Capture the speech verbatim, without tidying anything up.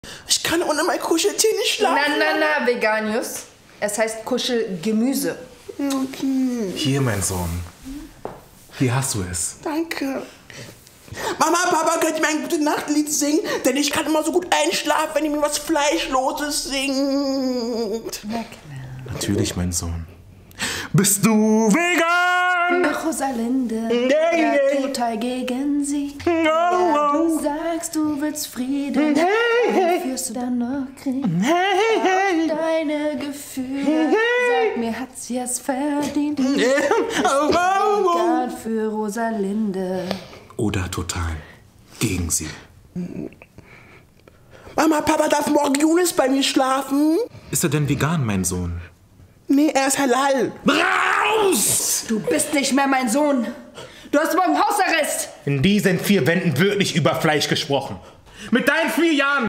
Ich kann ohne mein Kuscheltier nicht schlafen. Na, na, na, Veganius. Es heißt Kuschelgemüse. Okay. Hier, mein Sohn. Hier hast du es. Danke. Mama, Papa, könnt ihr mir ein gutes Nachtlied singen? Denn ich kann immer so gut einschlafen, wenn ihr mir was Fleischloses singt. Na klar. Natürlich, mein Sohn. Bist du vegan? Ach, Rosalinde, Yeah, ja, yeah. total gegen sie. Oh, Ja, oh. du sagst, du willst Frieden, Hey, hey. aber führst du dann noch Krieg? Hey, hey. Deine Gefühle, sag mir, hat sie es verdient? Oh, oh, oh. Vegan für Rosalinde. Oder total gegen sie. Mama, Papa, darf morgen Younes bei mir schlafen? Ist er denn vegan, mein Sohn? Nee, er ist halal. Raus! Du bist nicht mehr mein Sohn. Du hast morgen Hausarrest. In diesen vier Wänden wird nicht über Fleisch gesprochen. Mit deinen vier Jahren